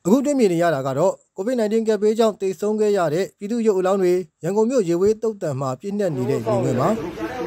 အခုတွေ့မြင်နေရတာကတော့ Covid-19 ကပ်ဘေးကြောင့်သေဆုံးခဲ့ရတဲ့ပြည်သူ့ရုပ်အလောင်းတွေရန်ကုန်မြို့ရေဝေးတုတ်တံမှာပြည့်နှက်နေတဲ့ရေငွေမှာ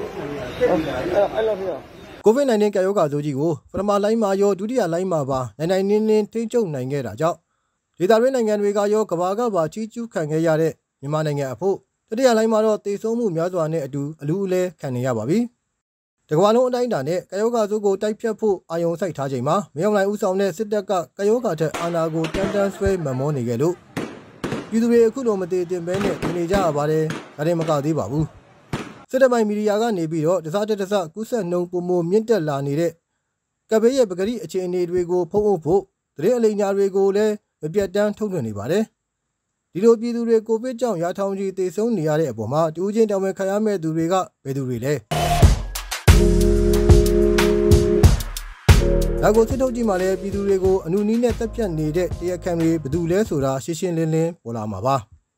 Covid-19 ကပ်ရောဂါဆိုးကြီးကိုပထမလိုင်းမှာရောဒုတိယလိုင်းမှာပါနိုင်နင်းထိန်းချုပ်နိုင်ခဲ့တာကြောင့်ဒေသတွင်းနိုင်ငံတွေကရောကမ္ဘာကပါချီးကျူးခံခဲ့ရတဲ့မြန်မာနိုင်ငံအဖို့တတိယလိုင်းမှာတော့သေဆုံးမှုများစွာနဲ့အတူအလူးအလဲခံနေရပါပြီ။တကမ္ဘာလုံးအတိုင်းအတာနဲ့ကပ်ရောဂါဆိုးကိုတိုက်ဖြတ်ဖို့အာရုံစိုက်ထားချိန်မှာမင်းအောင်လှိုင်ဦးဆောင်တဲ့စစ်တပ်ကကပ်ရောဂါထက်အာဏာကိုတန်းဆွဲမမောနေခဲ့လို့ပြည်သူတွေအခုလိုမသေးတင်ပဲနဲ့နေကြရပါတယ်။ဒါတင်မကသေးပါဘူး။စစ်တပ်ပိုင်းမီဒီယာကနေပြီးတော့တစားကူးဆက်နှုံပုံမမြင့်တက်လာနေတဲ့ကပ်ဘေးရဲ့ပကတိအခြေအနေတွေကိုဖုံးအုပ်ဖို့တရင်အလိညာတွေကိုလည်းမပြတ်တမ်းထုတ်လွှင့်နေပါတယ်။ဒီလိုပြည်သူတွေကိုဗစ်ကြောင့်ရာထောင်ကြီးသေဆုံးနေရတဲ့အပေါ်မှာတူးချင်းတောင်ပန်ခံရမဲ့သူတွေကဘယ်သူတွေလဲ။ဒါကိုစစ်ထုတ်ကြည့်မှလည်းပြည်သူတွေကိုအနုနည်းနဲ့တက်ပြတ်နေတဲ့တရားခံတွေဘယ်သူလဲဆိုတာရှင်းရှင်းလင်းလင်းပေါ်လာမှာပါ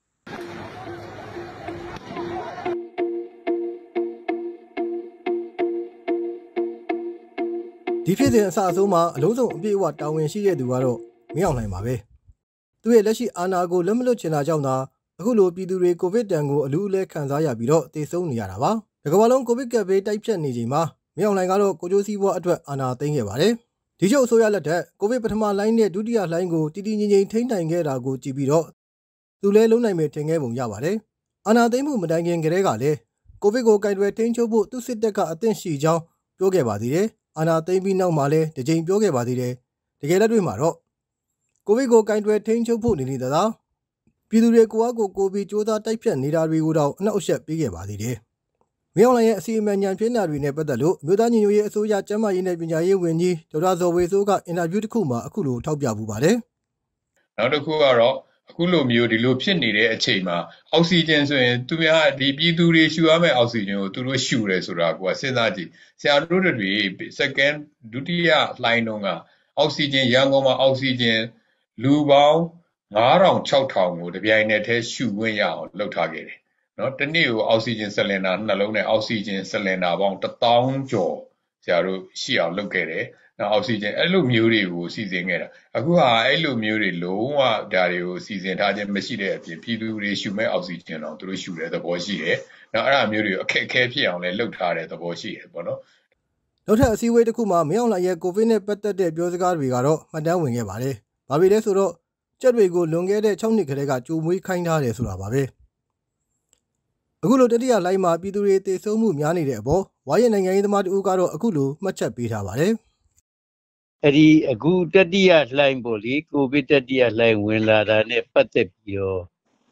ဒီဖြစ်စဉ်အစအဆုံးမှာအလုံးစုံအပြည့်အဝတာဝန်ရှိတဲ့သူကတော့မင်းအောင်လှိုင်ပါပဲသူရဲ့လက်ရှိအာဏာကိုလက်မလွတ်ချင်တာကြောင့်သာအခုလိုပြည်သူတွေကိုဗစ်တန်ကိုအလူးအလဲခံစားရပြီးတော့သေဆုံးနေရတာပါဒီကမ္ဘာလုံးကိုဗစ်ကပ်ဘေးတိုက်ဖြတ်နေချိန်မှာမင်းအောင်လှိုင်ကတော့ကိုကျိုးစည်းဘွားအတွက်အာဏာသိမ်းခဲ့ပါတယ်ဒီချုပ်အစိုးရလက်ထက်ကိုဗစ်ပထမလိုင်းနဲ့ဒုတိယလိုင်းကိုတည်တည်ငြိမ်ငြိမ်ထိန်းနိုင်ခဲ့တာကိုကြည့်ပြီးတော့သူလည်းလုံးနိုင်မယ်ထင်ခဲ့ပုံရပါတယ်အာဏာသိမ်းမှုမတိုင်ခင်ကတည်းကလည်းကိုဗစ်ကိုကင်တွယ်ထိန်းချုပ်ဖို့သူစစ်တပ်ကအသင့်ရှိကြောင်းပြောခဲ့ပါသေးတယ်အာဏာသိမ်းပြီးနောက်မှာလည်းတစ်ကြိမ်ပြောခဲ့ပါသေးတယ်တကယ်လက်တွေ့မှာတော့ကိုဗစ်ကိုကင်တွယ်ထိန်းချုပ်ဖို့နေနေတာပြည်သူတွေကိုအားကိုပြီးစ조사တိုက်ဖြတ်နေတာတွေကိုတော့အနှောက်အယှက်ပေးခဲ့ပါသေးတယ်မင်းအောင်လှိုင်ရဲ့အစီအမံဉာဏ်ဖြစ်နာတွေနဲ့ပတ်သက်လို့မြို့သားညီညွတ်ရေးအစိုးရကျန်းမာရေးနဲ့ပညာရေးဝန်ကြီးဒေါက်တာဇော်ဝေစိုးကအင်တာဗျူးတစ်ခုမှာအခုလိုထောက်ပြပူပါတယ်။နောက်တစ်ခုကတော့အခုလိုမျိုးဒီလိုဖြစ်နေတဲ့အချိန်မှာအောက်ဆီဂျင်ဆိုရင်သူများဒီပြည်သူတွေရှူရမယ့်အောက်ဆီဂျင်ကိုသူတို့ရှူတယ်ဆိုတာကစဉ်းစားကြည့်ဆရာတို့တွေ second ဒုတိယလှိုင်းတုန်းကအောက်ဆီဂျင်ရန်ကုန်မှာအောက်ဆီဂျင်လူပေါင်း9000 6000ကိုတပြိုင်နက်တည်းရှူခွင့်ရအောင်လုပ်ထားခဲ့တယ်နော်တနေ့ကိုအောက်ဆီဂျင်ဆလင်ဒါနှလုံးနဲ့အောက်ဆီဂျင်ဆလင်ဒါပေါင်း1000ကျော်ဆရာတို့ရှိအောင်လုပ်ခဲ့တယ်နော်အောက်ဆီဂျင်အဲ့လိုမျိုးတွေကိုစီစဉ်ခဲ့တာအခုဟာအဲ့လိုမျိုးတွေလုံးဝဒါတွေကိုစီစဉ်ထားခြင်းမရှိတဲ့အပြင်ပြည်သူတွေရှူမဲ့အောက်ဆီဂျင်တော့သူတို့ရှူတဲ့သဘောရှိတယ်နော်အဲ့ဒါမျိုးတွေအခက်အခဲဖြစ်အောင်လည်းလုပ်ထားတဲ့သဘောရှိတယ်ပေါ့နော်နောက်ထပ်အစည်းအဝေးတစ်ခုမှာမင်းအောင်လှိုင်ရဲ့ကိုဗစ်နဲ့ပတ်သက်တဲ့ပြောစကားတွေကတော့မှတ်တမ်းဝင်ခဲ့ပါတယ်။ဘာဖြစ်လဲဆိုတော့ကြက်တွေကိုလွန်ခဲ့တဲ့6နှစ်ခန့်ကကြိုမွေးခိုင်းထားတယ်ဆိုတာပါပဲ။အခုလိုတတိယလိုင်းမှာပြည်သူတွေသေဆုံးမှုများနေတဲ့အပေါ်ဝါရနိုင်ငံရေးသမားတို့ကတော့အခုလိုမှတ်ချက်ပေးထားပါတယ်။အဲ့ဒီအခုတတိယလှိုင်းပေါ့လေကိုဗစ်တတိယလှိုင်းဝင်လာတာနဲ့ပတ်သက်ပြီးတော့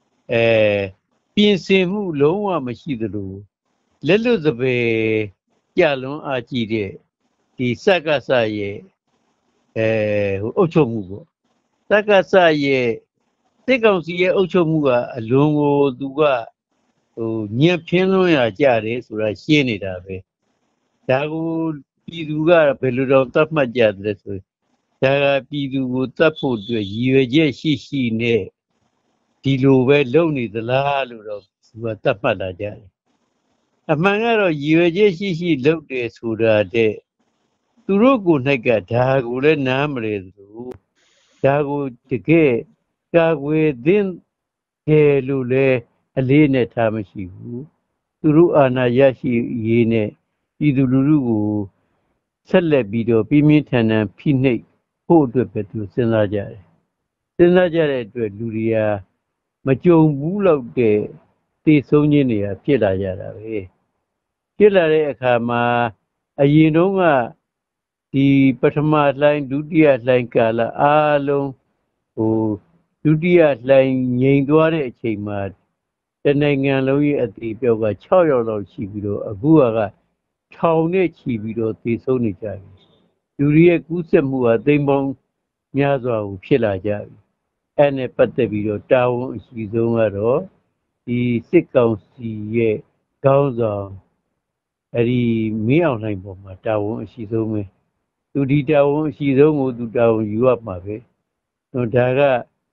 ပြင်ဆင်မှုလုံးဝမရှိသလိုလက်လွတ်စပယ်ကြလွန်အားကြီးတဲ့ဒီစက္ကစရဲ့အုပ်ချုပ်မှုပေါ့စက္ကစရဲ့စစ်ကောင်စီရဲ့အုပ်ချုပ်မှုကအလွန်ကိုသူကညံ့ဖျင်းလွန်းရကြတယ်ဆိုတာရှင်းနေတာပဲဒါကိုပြည်သူကဘယ်လိုတော့သတ်မှတ်ကြတယ်ဆိုဒါကပြည်သူကိုတတ်ဖို့အတွက်ရည်ရွယ်ချက်ရှိနဲ့ဒီလိုပဲလုပ်နေသလားလို့တော့သူကသတ်မှတ်လာကြတယ်အမှန်ကတော့ရည်ရွယ်ချက်ရှိလုပ်တယ်ဆိုတာတဲ့သူတို့ကို၌ကဒါကိုလည်းနားမလဲသလိုဒါကိုတကယ်ကာကွယ်သင့်တယ်လို့လည်းအလေးနဲ့ထားမရှိဘူးသူတို့အာဏာရရှိရေးနဲ့ပြည်သူလူထုကိုဆက်လက်ပြီးတော့ပြင်းပြင်းထန်ထန်ဖိနှိပ်ဖို့အတွက်ပဲသူစဉ်းစားကြတယ်စဉ်းစားကြတဲ့အတွက်လူတွေကမကြုံဘူးလို့တဲ့သေဆုံးခြင်းတွေကဖြစ်လာကြတာပဲဖြစ်လာတဲ့အခါမှာအရင်တုန်းကဒီပထမလှိုင်းဒုတိယလှိုင်းကာလအားလုံးဒုတိယလှိုင်းငြိမ်သွားတဲ့အချိန်မှာတနိုင်ငံလုံးရဲ့အသေးပြောက်က6ယောက်လောက်ရှိပြီးတော့အခုကထောင်နဲ့ချီပြီးတော့သေဆုံးနေကြပြီလူတွေရဲ့ကူးစက်မှုကသိန်းပေါင်းများစွာကိုဖြစ်လာကြပြီအဲ့နဲ့ပတ်သက်ပြီးတော့တာဝန်အရှိဆုံးကတော့ဒီစစ်ကောင်စီရဲ့ခေါင်းဆောင်အဲ့ဒီမင်းအောင်လှိုင်ပေါ်မှာတာဝန်အရှိဆုံးပဲသူဒီတာဝန်အရှိဆုံးကိုသူတာဝန်ယူရမှာပဲဒါက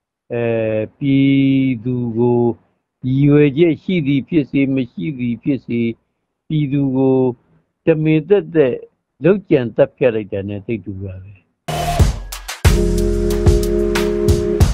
ပြည်သူကိုရည်ရွယ်ချက်ရှိသည်ဖြစ်စေမရှိသည်ဖြစ်စေပြည်သူကိုတမင်သက်သက်လောက်ကြံတက်ပြလိုက်တာနဲ့သိတူပါပဲ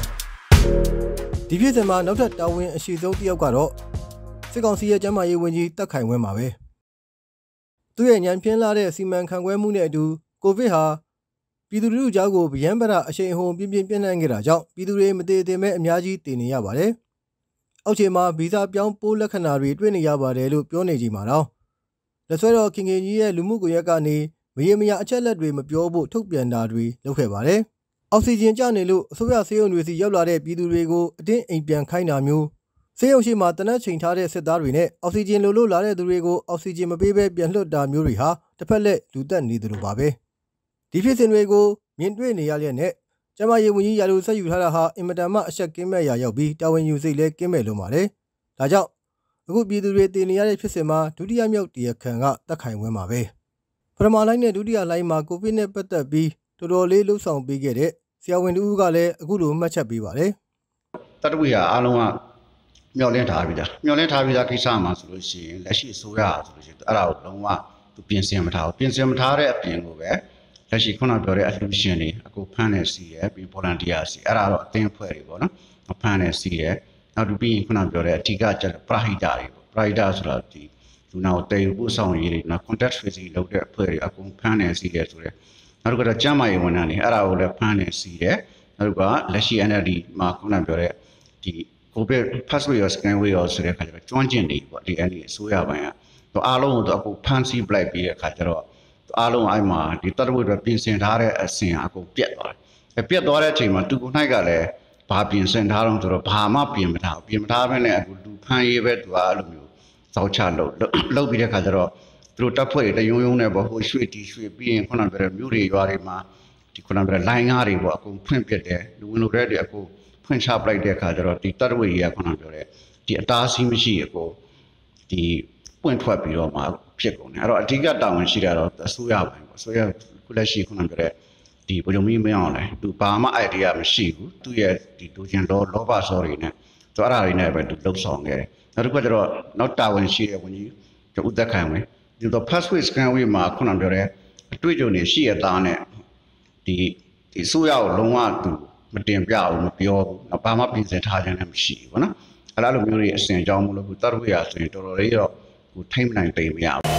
ဒီဖြစ်စဉ်မှာနောက်ထပ်တာဝန်အရှိဆုံးတစ်ယောက်ကတော့စစ်ကောင်စီရဲ့ကျန်းမာရေးဝန်ကြီးတက်ခိုင်ဝင်းပါပဲသူရဲ့ညံပြင်းလာတဲ့စီမံခန့်ခွဲမှုနဲ့အတူကိုဗစ်ဟာပြည်သူလူထုကြားကိုဗျံပရအရှိန်အဟုန်ပြင်းပြန့်ခဲ့တာကြောင့်ပြည်သူတွေမတည်တင်မဲ့အများကြီးတည်နေရပါတယ်အောက်ခြေမှာဗီဇပြောင်းပိုးလက္ခဏာတွေတွေ့နေရပါတယ်လို့ပြောနေကြမှာတော့လက်ဆွဲတော်ခင်ကြီးရဲ့လူမှုကွန်ရက်ကနေမရေမရအချက်လက်တွေမပြောဖို့ထုတ်ပြန်တာတွေလုပ်ခဲ့ပါတယ်အောက်ဆီဂျင်ကျနေလို့အစိုးရဆေးရုံတွေစီရောက်လာတဲ့ပြည်သူတွေကိုအတင်းအိမ်ပြန်ခိုင်းတာမျိုးဆေးရုံရှိမှာတနက်ချိန်ထားတဲ့စစ်သားတွေနဲ့အောက်ဆီဂျင်လိုလာတဲ့သူတွေကိုအောက်ဆီဂျင်မပေးဘဲပြန်လွှတ်တာမျိုးတွေဟာတစ်ဖက်လက်လူတက်နေသလိုပါပဲဒီဖြစ်စဉ်တွေကိုမြင်တွေ့နေရလျက်နဲ့ကျမရေးဝန်ကြီးရာထူးဆက်ယူထားတာဟာအင်မတန်မှအဆက်ကင်းမဲ့ရာရောက်ပြီးတာဝန်ယူစိတ်လဲကင်းမဲ့လို့ပါတယ်ဒါကြောင့်အခုပြည်သူတွေတည်နေရတဲ့ဖြစ်စဉ်မှာဒုတိယမြောက်တရားခံကတက်ခိုင်ဝင်းပါပဲပထမလိုင်းနဲ့ဒုတိယလိုင်းမှာကိုဗစ်နဲ့ပတ်သက်ပြီးတော်တော်လေးလှုပ်ဆောင်ပေးခဲ့တဲ့ဆရာဝန်တူကလည်းအခုလိုမှတ်ချက်ပေးပါတယ်တတဝိဟာအားလုံးကမျောလင်းထားပြီးသားကိစ္စမှာဆိုလို့ရှိရင်လက်ရှိအစိုးရဆိုလို့ရှိရင်အဲ့ဒါကိုလုံးဝသူပြင်ဆင်မထားဘူးပြင်ဆင်မထားတဲ့အပြင်ကိုပဲလက်ရှိခုနပြောတဲ့အလှူရှင်တွေအခုဖမ်းနေစီရပြီး volunteer စီအဲ့ဒါတော့အသင်းအဖွဲ့တွေပေါ့နော်ဖမ်းနေစီရနောက်ပြီးရင်ခုနပြောတဲ့အဓိကကျပရဟိတတွေပေါ့ပရဟိတဆိုတာဒီလူနာကိုတည်ယူပို့ဆောင်ရေးတွေနော် contact tracing လုပ်တဲ့အဖွဲ့တွေအကုန်ဖမ်းနေစီရဆိုတဲ့နောက်တစ်ခါကျန်းမာရေးဝန်ထမ်းတွေအဲ့ဒါကိုလည်းဖမ်းနေစီရနောက်ကလက်ရှိ NLD မှာခုနပြောတဲ့ဒီ COVID pathway ရော scanway ရောဆိုတဲ့အခါကျတော့ကျွမ်းကျင်နေပေါ့ဒီ NLD အစိုးရပိုင်းကအားလုံးကိုအခုဖမ်းဆီးပလိုက်ပြီးတဲ့အခါကျတော့အားလုံးအဲ့မှာဒီတတဝိအတွက်ပြင်ဆင်ထားတဲ့အစဉ်အကုန်ပြတ်သွားတယ်ပြတ်သွားတဲ့အချိန်မှာသူကိုနိုင်ကလည်းဘာပြင်ဆင်ထားတော့ဆိုတော့ဘာမှပြင်မထားဘဲနဲ့အခုလူဖမ်းရေးပဲသူကအဲ့လိုမျိုးစောက်ချလုပ်ပြီးတဲ့အခါကျတော့သူတို့တပ်ဖွဲ့တွေတယုံနဲ့ပေါ့ဟိုရွှေ့ပြီးရင်ခုနပြောတဲ့မြို့တွေရွာတွေမှာဒီခုနပြောတဲ့လိုင်းကားတွေပေါ့အကုန်ဖွင့်ပြတယ်လူဝင်လူတွေအကုန်ဖွင့်ချပလိုက်တဲ့အခါကျတော့ဒီတတဝိကြီးကခုနပြောတဲ့ဒီအတားအဆီးမရှိအကုန်ဒီပွင့်ထွက်ပြီးတော့မှဖြစ်ကုန်တယ်အဲ့တော့အဓိကတာဝန်ရှိတာတော့အစိုးရပိုင်းပေါ့အစိုးရခုလက်ရှိခုနပြောတဲ့ဒီဗိုလ်ချုပ်မင်းအောင်လဲသူဘာမှ idea မရှိဘူးသူရဲ့ဒီဒူဂျင်လောဘဆော်တွေနဲ့သူအဲ့ဒါတွေနဲ့ပဲသူလှုပ်ဆောင်ခဲ့တယ်နောက်တစ်ခါကျတော့နောက်တာဝန်ရှိတဲ့ဝန်ကြီးဦးသက်ခိုင်ဝင်ဒီတော့ pathway scanway မှာခုနပြောတဲ့အတွေ့အကြုံတွေရှိရတာနဲ့ဒီအစိုးရကိုလုံးဝသူမတင်ပြဘူးမပြောဘူးဘာမှပြင်ဆင်ထားခြင်းလည်းမရှိဘူးနော်အဲ့လိုမျိုးတွေအစဉ်အကြောင်းမလို့တတဝိရဆိုရင်တော်တော်လေးတော့ဟိုထိမ့်နိုင်တိမ်မရဘူး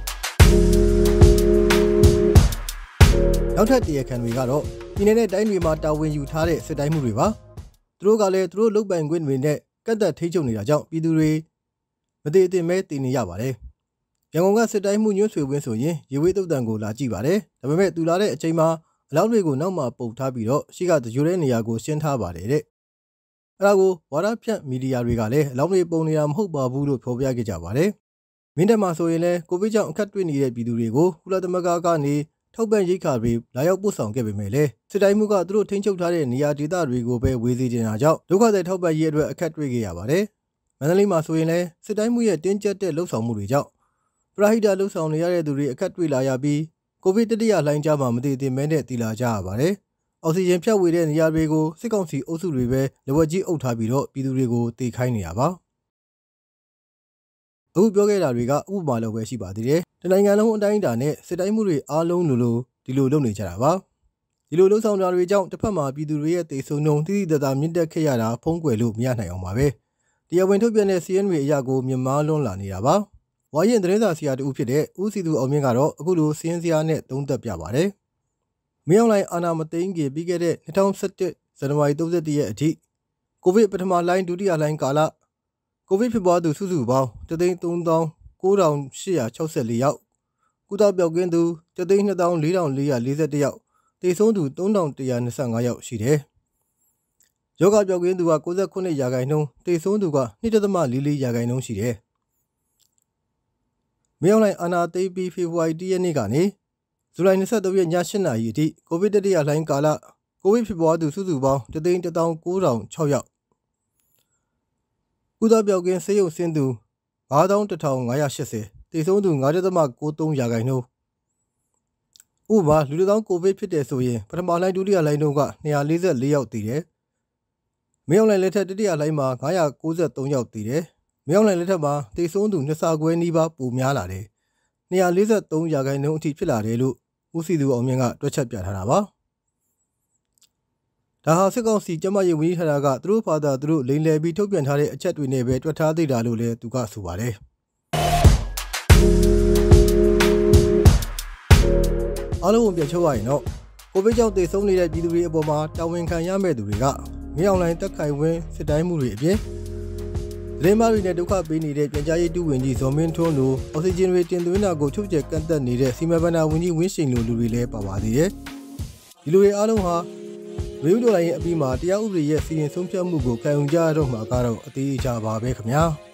နောက်ထပ်တရားခံတွေကတော့ပြည်내နဲ့တိုင်းတွေမှာတာဝန်ယူထားတဲ့စစ်တိုင်းမှုတွေပါသူတို့ကလည်းသူတို့လုတ်ပိုင်ခွင့်တွေနဲ့ကတ်သက်ထိချုပ်နေတာကြောင့်ပြည်သူတွေမတည်တင်မဲတည်နေရပါတယ်ရန်ကုန်ကစစ်တိုင်းမှုညွှန်းဆွေဝင်းဆိုရင်ရေဝေးတုတ်တန်ကိုလာကြည့်ပါတယ်ဒါပေမဲ့သူလာတဲ့အချိန်မှာအလောင်းတွေကိုနောက်မှပုတ်ထားပြီးတော့ရှေ့ကတကြိုတဲ့နေရာကိုရှင်းထားပါတယ်တဲ့အဲ့ဒါကိုဝါဒဖြန့်မီဒီယာတွေကလည်းအလောင်းတွေပုံနေတာမဟုတ်ပါဘူးလို့ဖော်ပြခဲ့ကြပါတယ်မင်းတပ်မှာဆိုရင်လည်းကိုဗစ်ကြောင့်အခက်တွေ့နေတဲ့ပြည်သူတွေကိုကုလသမဂ္ဂကနေထောက်ပံ့ရိက္ခာတွေလာရောက်ပို့ဆောင်ခဲ့ပေမဲ့လည်းစစ်တိုင်းမှုကသူတို့ထိန်းချုပ်ထားတဲ့နေရာဒေသတွေကိုပဲဝေစီတင်တာကြောင့်ဒုက္ခသည်ထောက်ပံ့ရေးအတွက်အခက်တွေ့ခဲ့ရပါတယ်မန္တလေးမှာဆိုရင်လည်းစစ်တိုင်းမှုရဲ့တင်းကျပ်တဲ့လှုပ်ဆောင်မှုတွေကြောင့်ပရဟိတလှုပ်ဆောင်နေရတဲ့သူတွေအခက်တွေ့လာရပြီးကိုဗစ်တတိယလှိုင်းကြားမှာမတည်တင်မဲနဲ့တည်လာကြရပါတယ်အောက်ဆီဂျင်ဖြတ်ဝေတဲ့နေရာတွေကိုစစ်ကောင်စီအုပ်စုတွေပဲလက်ဝက်ကြီးအုပ်ထားပြီးတော့ပြည်သူတွေကိုတေခိုင်းနေတာပါအခုပြောခဲ့တာတွေကဥပမာလောက်ပဲရှိပါသေးတယ်တနိုင်ငံလုံးအတိုင်းအတာနဲ့စစ်တိုင်းမှုတွေအားလုံးလိုဒီလိုလုပ်နေကြတာပါဒီလိုလှုပ်ဆောင်တာတွေကြောင့်တစ်ဖက်မှာပြည်သူတွေရဲ့တေဆုံနှုံတိတိတသားမြင့်တက်ခဲ့ရတာဖုံးကွယ်လို့မရနိုင်အောင်ပါပဲတရားဝင်ထုတ်ပြန်တဲ့စီးရင်တွေအရာကိုမြင်မာလွန်းလာနေတာပါဝါရင်သတင်းစာဆရာတူဖြစ်တဲ့ဦးစီသူအောင်မြင့်ကတော့အခုလိုစီးရင်စရာနဲ့သုံးသပ်ပြပါတယ်မင်းအောင်လှိုင်အာဏာမသိမ်းခင်ပြီးခဲ့တဲ့2017ဇန်နဝါရီ31ရက်အထိကိုဗစ်ပထမလှိုင်းဒုတိယလှိုင်းကာလကိုဗစ်ဖြစ်ပွားသူစုစုပေါင်း339,864 ယောက်ကုသပျောက်ကင်းသူ324,441 ယောက်သေဆုံးသူ3,125 ယောက်ရှိတယ်။ယောဂပျောက်ကင်းသူက69%သေဆုံးသူက2.44%ရှိတယ်။မြောက်လိုက်အာနာသိပီဖေဖော်ဝါရီ1ရက်နေ့ကနေဇူလိုင်23ရက်ည8:00နာရီအထိကိုဗစ်တတိယလှိုင်းကာလကိုဗစ်ဖြစ်ပွားသူစုစုပေါင်း1,19,600 ယောက်ကုသပျောက်ကင်းဆေးရုံဆင်းသူ91,580သေဆုံးသူ9.93%ဥပမာလူတစ်သောင်းကိုဗစ်ဖြစ်တယ်ဆိုရင်ပထမလှိုင်းဒုတိယလှိုင်းတုန်းက244ယောက်သေတယ်။မြောက်လိုက်လက်ထက်တတိယလှိုင်းမှာ993ယောက်သေတယ်။မြောက်လိုက်လက်ထက်မှာသေဆုံးသူ2ဆခွဲနီးပါးပိုများလာတယ်။243%အထိဖြစ်လာတယ်လို့ဦးစီသူအောင်မြင့်ကတွက်ချက်ပြထားတာပါဒါဟာစစ်ကောင်စီကျမရေးဝန်ကြီးဌာနကသူတို့ဘာသာသူတို့လိမ်လည်ပြီးထုတ်ပြန်ထားတဲ့အချက်တွေနဲ့ပဲတွက်ထားသေးတာလို့လည်းသူကဆိုပါတယ်အားလုံးကိုပြန်ချုပ်ရရင်တော့ကိုဗစ်ကြောင့်သေဆုံးနေတဲ့ပြည်သူတွေအပေါ်မှာတာဝန်ခံရမယ့်သူတွေကမင်းအောင်လှိုင်တက်ခိုင်ဝင်းစစ်တိုင်းမှုတွေအပြင်သတင်းမားတွေနဲ့ဒုက္ခပေးနေတဲ့ပြန်ကြားရေးတူဝင်ကြီးဇော်မင်းထွန်းလိုအောက်ဆီဂျင်တွေတင်သွင်းတာကိုချုပ်ကျက်ကန့်သက်နေတဲ့စီမံဘဏ္ဍာဝန်ကြီးဝင်းရှိန်လိုလူတွေလည်းပါပါသေးတယ်ဒီလူတွေအားလုံးဟာရေဦးဒေါ်လာရဲ့အပြီးမှာတရားဥပဒေရဲ့စီရင်ဆုံးဖြတ်မှုကိုခံယူကြရတော့မှာကတော့အသေးအချာပါပဲခင်ဗျာ